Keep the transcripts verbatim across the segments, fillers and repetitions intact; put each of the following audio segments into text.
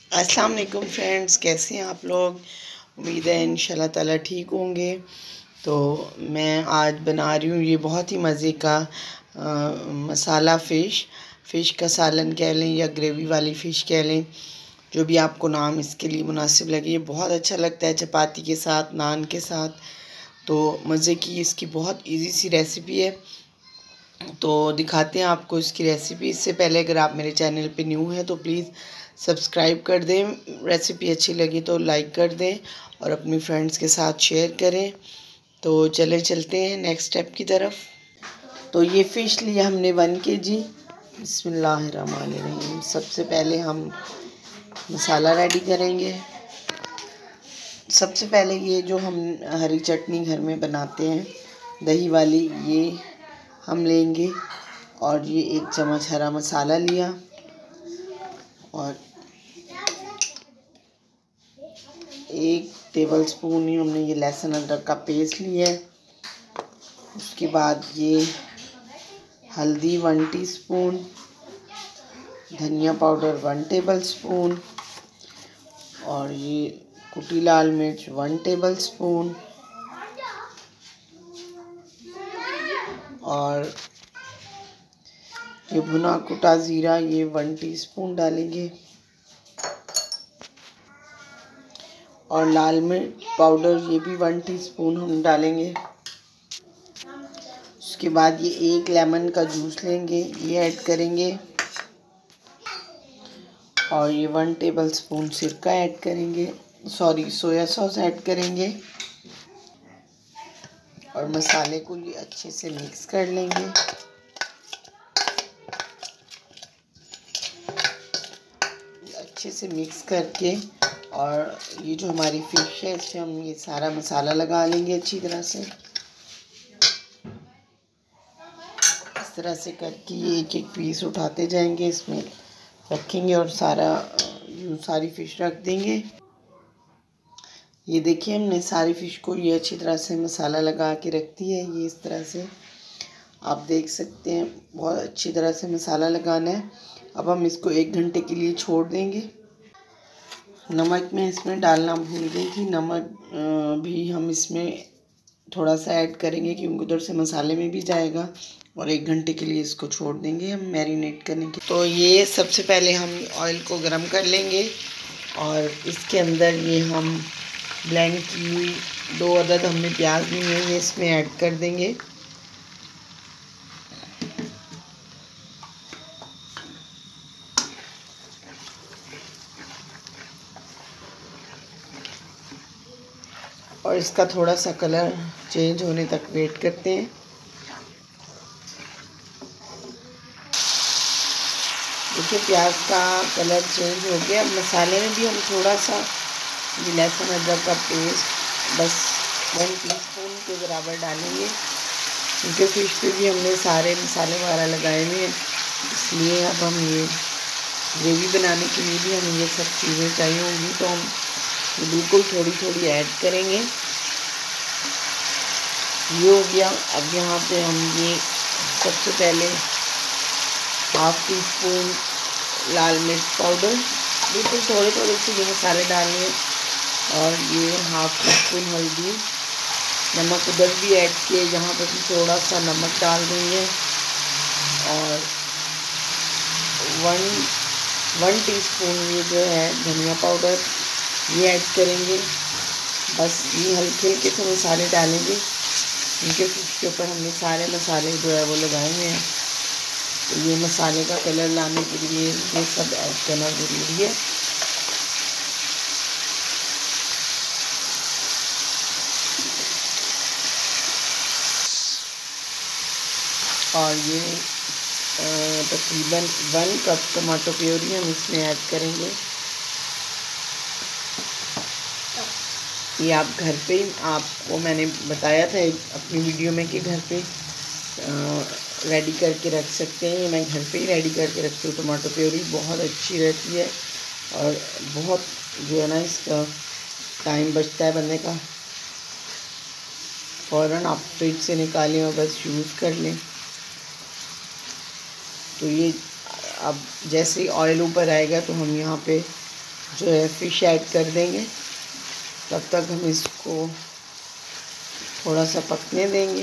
अस्सलाम वालेकुम फ्रेंड्स, कैसे हैं आप लोग। उम्मीद है इंशाल्लाह ताला ठीक होंगे। तो मैं आज बना रही हूँ ये बहुत ही मज़े का आ, मसाला फ़िश फ़िश का सालन कह लें या ग्रेवी वाली फ़िश कह लें, जो भी आपको नाम इसके लिए मुनासिब लगे। ये बहुत अच्छा लगता है चपाती के साथ, नान के साथ। तो मज़े की इसकी बहुत इजी सी रेसिपी है। तो दिखाते हैं आपको इसकी रेसिपी। इससे पहले अगर आप मेरे चैनल पे न्यू हैं तो प्लीज़ सब्सक्राइब कर दें। रेसिपी अच्छी लगी तो लाइक कर दें और अपनी फ्रेंड्स के साथ शेयर करें। तो चले चलते हैं नेक्स्ट स्टेप की तरफ। तो ये फ़िश लिया हमने वन के जी। बिस्मिल्लाहिर्रहमानिर्रहीम। सबसे पहले हम मसाला रेडी करेंगे। सबसे पहले ये जो हम हरी चटनी घर में बनाते हैं दही वाली, ये हम लेंगे। और ये एक चम्मच हरा मसाला लिया और एक टेबल स्पून ही हमने ये लहसुन अदरक का पेस्ट लिया है। उसके बाद ये हल्दी वन टीस्पून, धनिया पाउडर वन टेबल स्पून और ये कुटी लाल मिर्च वन टेबल स्पून और ये भुना कुटा ज़ीरा ये वन टीस्पून डालेंगे और लाल मिर्च पाउडर ये भी वन टीस्पून हम डालेंगे। उसके बाद ये एक लेमन का जूस लेंगे, ये ऐड करेंगे और ये वन टेबल स्पून सिरका ऐड करेंगे, सॉरी सोया सॉस ऐड करेंगे और मसाले को ये अच्छे से मिक्स कर लेंगे। अच्छे से मिक्स करके और ये जो हमारी फ़िश है इसमें हम ये सारा मसाला लगा लेंगे अच्छी तरह से। इस तरह से करके ये एक एक पीस उठाते जाएंगे, इसमें रखेंगे और सारा सारी फ़िश रख देंगे। ये देखिए हमने सारी फ़िश को ये अच्छी तरह से मसाला लगा के रख दिया है। ये इस तरह से आप देख सकते हैं, बहुत अच्छी तरह से मसाला लगाना है। अब हम इसको एक घंटे के लिए छोड़ देंगे। नमक मैं इसमें डालना भूल गई थी। नमक भी हम इसमें थोड़ा सा ऐड करेंगे क्योंकि उधर से मसाले में भी जाएगा और एक घंटे के लिए इसको छोड़ देंगे हम मैरिनेट करने के। तो ये सबसे पहले हम ऑयल को गरम कर लेंगे और इसके अंदर ये हम ब्लेंड की हुई दो अदद हमने प्याज ली है, ये इसमें ऐड कर देंगे। और इसका थोड़ा सा कलर चेंज होने तक वेट करते हैं। देखिए प्याज का कलर चेंज हो गया। अब मसाले में भी हम थोड़ा सा लहसुन अदरक का पेस्ट बस वन टीस्पून के बराबर डालेंगे क्योंकि फ़िश पे भी हमने सारे मसाले वगैरह लगाए हुए हैं, इसलिए अब हम ये ग्रेवी बनाने के लिए भी हमें ये सब चीज़ें चाहिए होंगी तो हम बिल्कुल थोड़ी थोड़ी ऐड करेंगे। ये हो गया। अब यहाँ पे हम ये सबसे पहले हाफ़ टी स्पून लाल मिर्च पाउडर, बिल्कुल थोड़े थोड़े से ये मसाले डालने और ये हाफ़ टी स्पून हल्दी, नमक उधर भी ऐड किए, यहाँ पर भी थोड़ा सा नमक डाल देंगे और वन वन टीस्पून ये जो है धनिया पाउडर ये ऐड करेंगे। बस ये हल्के हल्के से मसाले डालेंगे क्योंकि फ़िश के ऊपर हमने सारे मसाले जो है वो लगाए हुए हैं। तो ये मसाले का कलर लाने के लिए ये सब ऐड करना ज़रूरी है। और ये तकरीबन वन कप टमाटो प्योरी हम इसमें ऐड करेंगे। ये आप घर पे ही, आपको मैंने बताया था अपनी वीडियो में कि घर पे रेडी करके रख सकते हैं। मैं घर पे ही रेडी करके रखती हूँ। टमाटो प्योरी बहुत अच्छी रहती है और बहुत जो है ना इसका टाइम बचता है बनने का। फ़ौरन आप फ्रिज से निकालें और बस यूज़ कर लें। तो ये अब जैसे ही ऑयल ऊपर आएगा तो हम यहाँ पे जो है फ़िश ऐड कर देंगे। तब तक हम इसको थोड़ा सा पकने देंगे।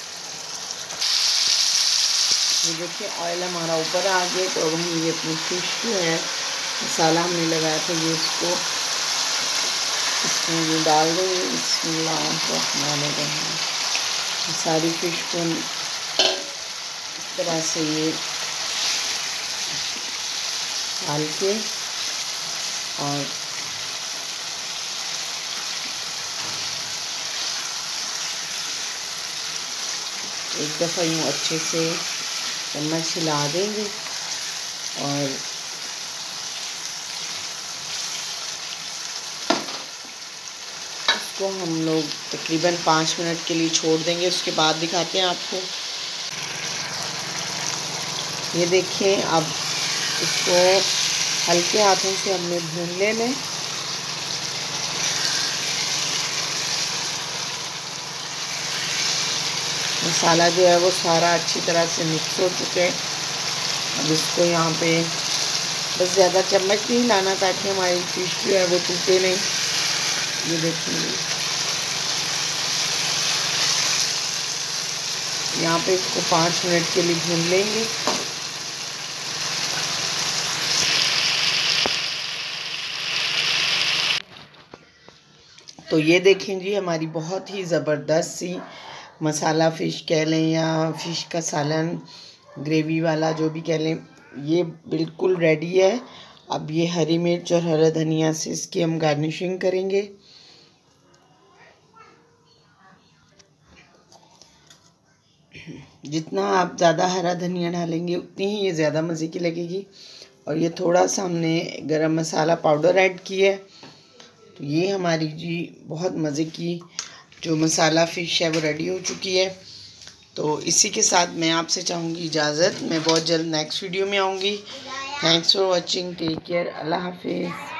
ये देखिए ऑयल हमारा ऊपर आ गया। तो अब हम ये अपनी फ़िश जो है मसाला हमने लगाया था ये इसको इसमें डाल देंगे। बिस्मिल्लाहिर्रहमानिर्रहीम। सारी फ़िश को इस तरह से ये डाल के और एक दफ़ा यूँ अच्छे से चम्मच हिला देंगे और इसको हम लोग तकरीबन पाँच मिनट के लिए छोड़ देंगे। उसके बाद दिखाते हैं आपको। ये देखिए अब इसको हल्के हाथों से हमने भून लेना है। मसाला जो है वो सारा अच्छी तरह से मिक्स हो चुके हैं। अब इसको यहाँ पे बस ज़्यादा चम्मच नहीं हिलाना ताकि हमारी फ़िश जो है वो टूटे नहीं। ये देखिए यहाँ पे इसको पाँच मिनट के लिए भून लेंगे। तो ये देखें जी हमारी बहुत ही ज़बरदस्त सी मसाला फ़िश कह लें या फ़िश का सालन ग्रेवी वाला जो भी कह लें, ये बिल्कुल रेडी है। अब ये हरी मिर्च और हरा धनिया से इसकी हम गार्निशिंग करेंगे। जितना आप ज़्यादा हरा धनिया डालेंगे उतनी ही ये ज़्यादा मज़े की लगेगी। और ये थोड़ा सा हमने गरम मसाला पाउडर ऐड किया है। तो ये हमारी जी बहुत मज़े की जो मसाला फ़िश है वो रेडी हो चुकी है। तो इसी के साथ मैं आपसे चाहूँगी इजाज़त। मैं बहुत जल्द नेक्स्ट वीडियो में आऊँगी। Thanks for watching. Take care. अल्लाह हाफिज़।